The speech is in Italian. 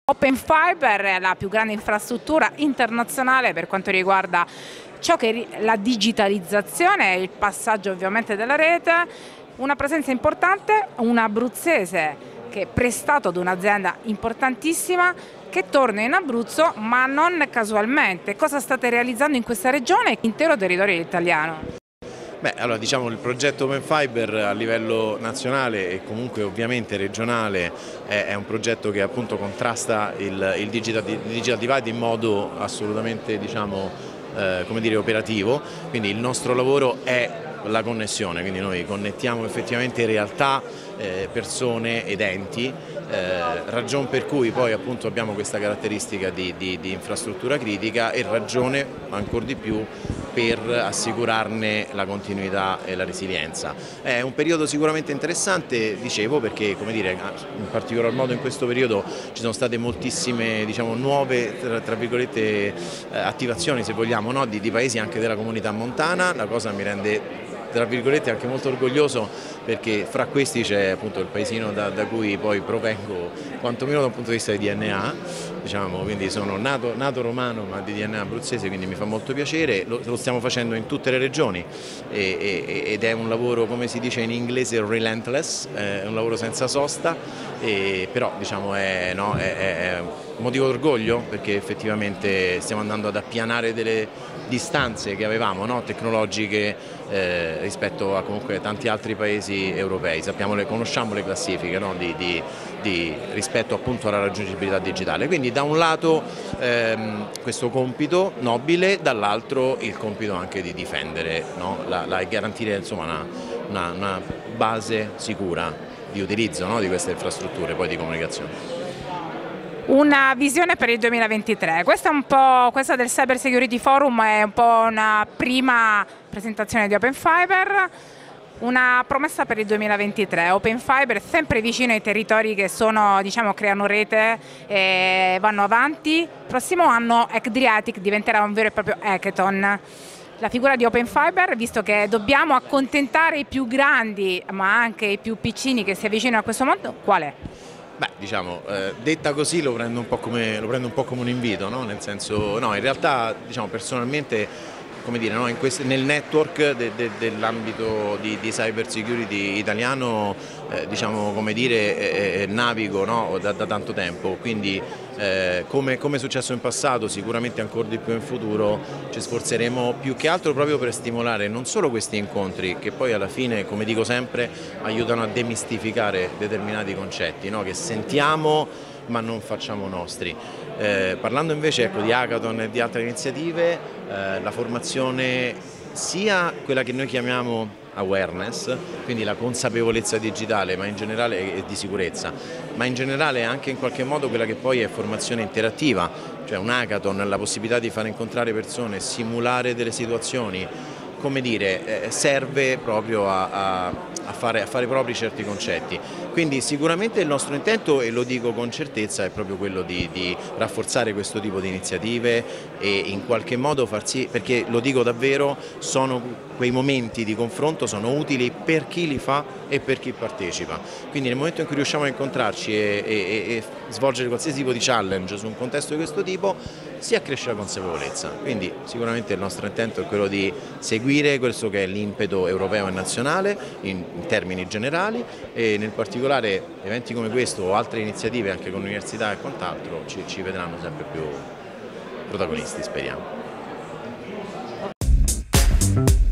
Open Fiber è la più grande infrastruttura internazionale per quanto riguarda ciò che è la digitalizzazione e il passaggio ovviamente della rete, una presenza importante, un abruzzese che è prestato ad un'azienda importantissima che torna in Abruzzo, ma non casualmente. Cosa state realizzando in questa regione e l'intero territorio italiano? Beh, allora diciamo il progetto Open Fiber a livello nazionale e comunque ovviamente regionale è un progetto che appunto contrasta il digital divide in modo assolutamente come dire, operativo, quindi il nostro lavoro è la connessione, quindi noi connettiamo effettivamente realtà, persone ed enti, ragion per cui poi appunto abbiamo questa caratteristica di infrastruttura critica e ragione ancora di più per assicurarne la continuità e la resilienza. È un periodo sicuramente interessante, dicevo, perché come dire, in particolar modo in questo periodo ci sono state moltissime nuove tra virgolette attivazioni, se vogliamo, no? di paesi anche della comunità montana. La cosa mi rende tra virgolette anche molto orgoglioso, perché fra questi c'è appunto il paesino da cui poi provengo, quantomeno da un punto di vista di DNA, diciamo, quindi sono nato romano ma di DNA abruzzese, quindi mi fa molto piacere. Lo stiamo facendo in tutte le regioni ed è un lavoro, come si dice in inglese, relentless, è un lavoro senza sosta, però diciamo è un motivo d'orgoglio, perché effettivamente stiamo andando ad appianare delle distanze che avevamo, no? Tecnologiche rispetto a comunque tanti altri paesi europei. Conosciamo le classifiche, no? Rispetto appunto alla raggiungibilità digitale, quindi da un lato questo compito nobile, dall'altro il compito anche di difendere, no? E garantire insomma una base sicura di utilizzo, no? Di queste infrastrutture poi di comunicazione. Una visione per il 2023, questa del Cyber Security Forum è un po' una prima presentazione di Open Fiber, una promessa per il 2023. Open Fiber è sempre vicino ai territori che creano rete e vanno avanti. Il prossimo anno Adriatic diventerà un vero e proprio hackathon. La figura di Open Fiber, visto che dobbiamo accontentare i più grandi ma anche i più piccini che si avvicinano a questo mondo, qual è? Beh, diciamo, detta così lo prendo un po' come un invito, no? Nel senso, no, in realtà diciamo personalmente, come dire, no, nel network dell'ambito di cyber security italiano, diciamo, come dire, navigo, no, da tanto tempo, quindi come è successo in passato, sicuramente ancora di più in futuro ci sforzeremo più che altro proprio per stimolare non solo questi incontri, che poi alla fine, come dico sempre, aiutano a demistificare determinati concetti, no, che sentiamo ma non facciamo nostri. Parlando invece di hackathon e di altre iniziative, la formazione, sia quella che noi chiamiamo awareness, quindi la consapevolezza digitale ma in generale e di sicurezza, ma in generale anche in qualche modo quella che poi è formazione interattiva, cioè un hackathon, la possibilità di far incontrare persone, simulare delle situazioni, come dire, serve proprio a fare propri certi concetti. Quindi sicuramente il nostro intento, e lo dico con certezza, è proprio quello di rafforzare questo tipo di iniziative e in qualche modo far sì, perché lo dico davvero, quei momenti di confronto sono utili per chi li fa e per chi partecipa. Quindi nel momento in cui riusciamo a incontrarci e svolgere qualsiasi tipo di challenge su un contesto di questo tipo, si accresce la consapevolezza. Quindi sicuramente il nostro intento è quello di seguire questo che è l'impeto europeo e nazionale in termini generali, e nel particolare eventi come questo o altre iniziative anche con l'università e quant'altro ci vedranno sempre più protagonisti, speriamo.